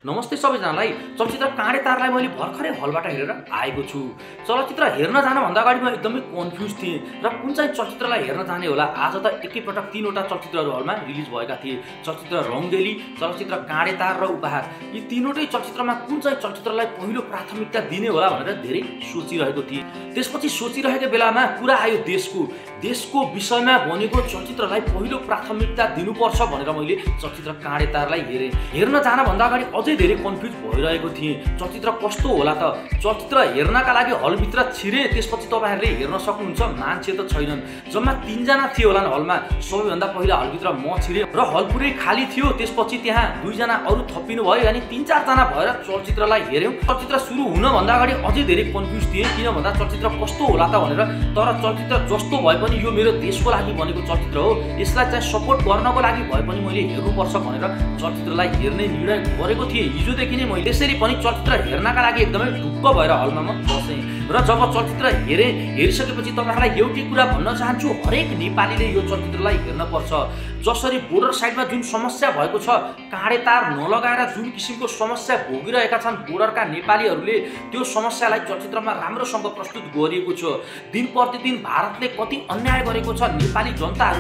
नमस्ते सबैजनालाई। चलचित्र काँडे तारलाई मैले भर्खरै हलबाट हेरेर आएको छु। चलचित्र हेर्न जानुभन्दा अगाडि म एकदमै कन्फ्युज थिएँ र कुन चाहिँ चलचित्रलाई हेर्न जाने होला। आज त एकैपटक 3वटा चलचित्रहरू हलमा रिलिज भएका थिए। चलचित्र रङ्गेली, चलचित्र काँडे तार र उपहार। यी तीनवटै चलचित्रमा कुन चाहिँ चलचित्रलाई पहिलो प्राथमिकता दिने होला भनेर धेरै सोचिरहेको थिएँ। त्यसपछि सोचिरहेको बेलामा कुरा आयो देशको विषयमा बनेको चलचित्रलाई पहिलो प्राथमिकता दिनुपर्छ भनेर मैले चलचित्र काँडे तारलाई हेरेँ। हेर्न जानभन्दा अगाडि अझै धेरै कन्फ्युज भइरहेको थिएँ। चलचित्र कस्तो होला त? चलचित्र हेर्नका लागि हलभित्र छिरे, त्यसपछि तपाईहरुले हेर्न सक्नुहुन्छ। मान्छे त छैनन्, जम्मा 3 जना थिए होला हलमा। सबैभन्दा पहिला हलभित्र म छिरे र हल पुरै खाली थियो। त्यसपछि त्यहाँ 2 जना अरु थपिनु भयो, अनि 3-4 जना भएर चलचित्रलाई हेर्यौं। चलचित्र सुरु हुन भन्दा अगाडि अझै धेरै कन्फ्युज थिएँ, किन भन्दा चलचित्र कस्तो होला त भनेर। तर चलचित्र जस्तो भए पनि यो मेरो देशको लागि बनेको चलचित्र हो, यसलाई चाहिँ सपोर्ट गर्नको लागि भए पनि मैले हेर्नुपर्छ भनेर चलचित्रलाई हेर्ने निर्णय गरेको थिएँ। हिजोदेखि नै मैले त्यसरी पनि चलचित्र हेर्नका लागि एकदमै ढुक्क भएर हलमा म बसेँ। र जब चलचित्र हेरिसकेपछि तपाईहरुलाई एउटै कुरा भन्न चाहन्छु, हरेक नेपालीले यो चलचित्रलाई हेर्न पर्छ। जसरी बोर्डर साइडमा जुन समस्या भएको छ, काँडे तार नलगाएर जुन किसिमको समस्या भोगिरहेका छन् बोर्डरका नेपालीहरूले, त्यो समस्यालाई चलचित्रमा राम्रोसँग प्रस्तुत गरिएको छ। दिन प्रतिदिन भारतले कति अन्याय गरेको छ नेपाली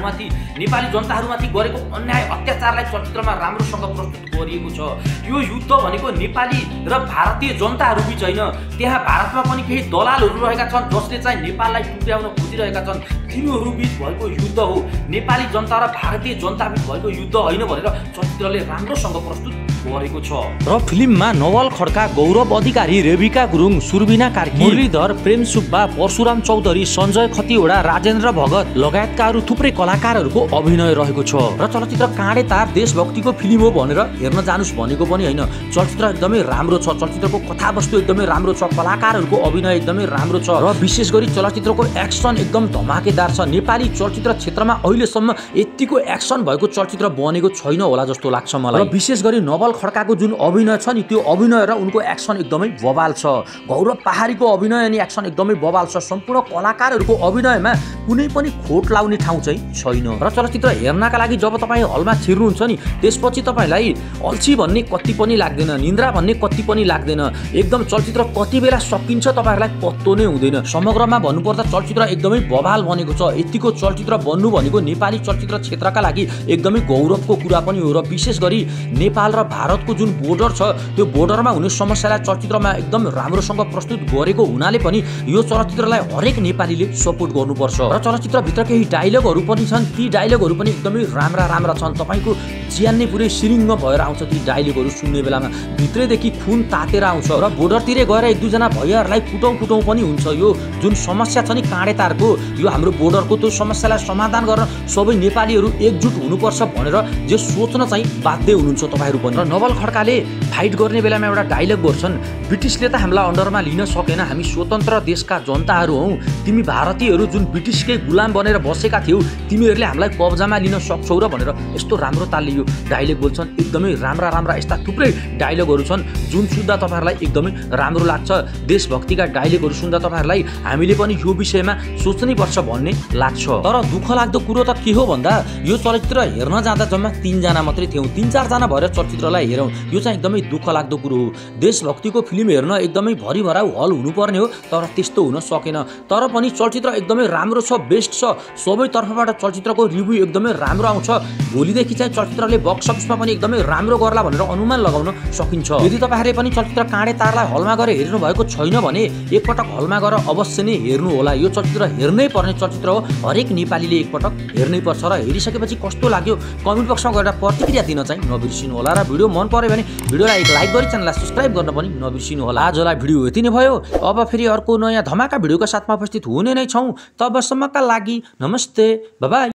जनताहरूमाथि गरेको अन्याय अत्याचारलाई चलचित्रमा राम्रोसँग प्रस्तुत गरिएको छ। यो युद्ध भनेको नेपाली र भारतीय जनताहरू बीच होइन, त्यहाँ भारतमा पनि केही दलालहरू रहेका छन् जसले चाहिँ नेपाललाई टुट्याउन खोजिरहेका छन्। तिनीहरू बीच भएको युद्ध हो, नेपाली जनता र भारतीय जनता बीच भएको युद्ध होइन भनेर चलचित्रले राम्रोसँग प्रस्तुत गरेको छ। र फिल्ममा नवल खड्का, गौरव अधिकारी, रेबिका गुरुङ, सुरबिना कार्की, मुरलीधर, प्रेम सुब्बा, परशुराम चौधरी, सञ्जय खतिवडा, राजेन्द्र भगत लगायतका अरू थुप्रै कलाकारहरूको अभिनय रहेको छ। र चलचित्र काँडे तार देशभक्तिको फिल्म हो भनेर हेर्न जानुस् भनेको पनि होइन। चलचित्र एकदमै राम्रो छ, चलचित्रको कथावस्तु एकदमै राम्रो छ, कलाकारहरूको अभिनय एकदमै राम्रो छ, र विशेष गरी चलचित्रको एक्सन एकदम धमाकेदार छ। नेपाली चलचित्र क्षेत्रमा अहिलेसम्म यतिको एक्सन भएको चलचित्र बनेको छैन होला जस्तो लाग्छ मलाई। र विशेष गरी नवल खड्काको जुन अभिनय छ नि, त्यो अभिनय र उनको एक्सन एकदमै बवाल छ। गौरव पहाडीको अभिनय अनि एक्सन एकदमै बवाल छ। सम्पूर्ण कलाकारहरूको अभिनयमा कुनै पनि खोट लाउने ठाउँ चाहिँ छैन। र चलचित्र हेर्नका लागि जब तपाईँ हलमा छिर्नुहुन्छ नि, त्यसपछि तपाईलाई अल्छी भन्ने कति पनि लाग्दैन, निन्द्रा भन्ने कति पनि लाग्दैन। एकदम चलचित्र कति बेला सकिन्छ तपाईहरुलाई पत्तो नै हुँदैन। समग्रमा भन्नुपर्दा चलचित्र एकदमै बवाल बनेको छ। यतिको चलचित्र बन्नु भनेको नेपाली चलचित्र क्षेत्रका लागि एकदमै गौरवको कुरा पनि हो। र विशेष गरी नेपाल र भारतको जुन बोर्डर छ, त्यो बोर्डरमा हुने समस्यालाई चलचित्रमा एकदम राम्रोसँग प्रस्तुत गरेको हुनाले पनि यो चलचित्रलाई हरेक नेपालीले सपोर्ट गर्नुपर्छ। र चलचित्रभित्र केही डायलगहरू पनि छन्, ती डायलगहरू पनि एकदमै राम्रा छन्। तपाईको ज्यान नै पुरै सिरिङ्ग भएर आउँछ ती डायलगहरू सुन्ने बेलामा। भित्रैदेखि खुन तातेर आउँछ। र बोर्डरतिरै गएर 1-2 जना भैयाहरूलाई कुटौँ पनि हुन्छ। यो जुन समस्या छ नि काँडे तारको, यो हाम्रो बोर्डरको त्यो समस्यालाई समाधान गर्न सबै नेपालीहरू एकजुट हुनुपर्छ भनेर जे सोच्न चाहिँ बाध्य हुनुहुन्छ तपाईहरु पनि। र नवल खड्काले फाइट गर्ने बेलामा एउटा डायलग गर्छन्, ब्रिटिसले त हामीलाई अन्डरमा लिन सकेन, हामी स्वतन्त्र देशका जनताहरू हौ, तिमी भारतीयहरू जुन ब्रिटिसकै गुलाम बनेर बसेका थियौ, तिमीहरूले हामीलाई कब्जामा लिन सक्छौ र भनेर यस्तो राम्रो तालले यो डायलग बोल्छन्। एकदमै राम्रा यस्ता थुप्रै डायलगहरू छन् जुन सुन्दा तपाईहरुलाई एकदमै राम्रो लाग्छ। देशभक्तिका डायलगहरू सुन्दा तपाईहरुलाई हामीले पनि यो विषयमा सोच्नै पर्छ भन्ने लाग्छ। तर दुःख लाग्दो कुरो त के हो भन्दा, यो चलचित्र हेर्न जाँदा जम्मा 3 जना मात्रै थियौं, 3-4 जना भएर चलचित्रलाई हेरौं। यो चाहिँ एकदमै दुःख लाग्दो कुरो हो। देशभक्तिको फिल्म हेर्न एकदमै भरिभराउ हल हुनुपर्ने हो, तर त्यस्तो हुन सकेन। तर पनि चलचित्र एकदमै राम्रो छ, बेस्ट छ। सबै तर्फबाट चलचित्रको रिभ्यू एकदमै राम्रो आउँछ। भोलिदेखि चाहिँ चलचित्रले बक्स अफिसमा पनि एकदमै राम्रो गर्ला भनेर अनुमान लगाउन सकिन्छ। यदि तपाईहरुले पनि चलचित्र काँडे तारलाई हलमा गएर हेर्नु भएको छैन भने एकपटक हलमा गएर अवश्य नै हेर्नु होला। यो चलचित्र हेर्नै पर्ने चलचित्र हो, हरेक नेपालीले एकपटक हेर्नै पर्छ। र हेरिसकेपछि कस्तो लाग्यो कमेन्ट बक्समा गएर प्रतिक्रिया दिन चाहिँ नबिर्सिनु होला। र भिडियो मन पर्यो भने भिडियोलाई एक लाइक गरी च्यानललाई सब्स्क्राइब गर्न पनि नबिर्सिनु होला। आजलाई भिडियो यति नै भयो। अब फेरि अर्को नयाँ धमाका भिडियोका साथमा उपस्थित हुने नै छौं। तबसम्मका लागि नमस्ते, बाइ बाइ।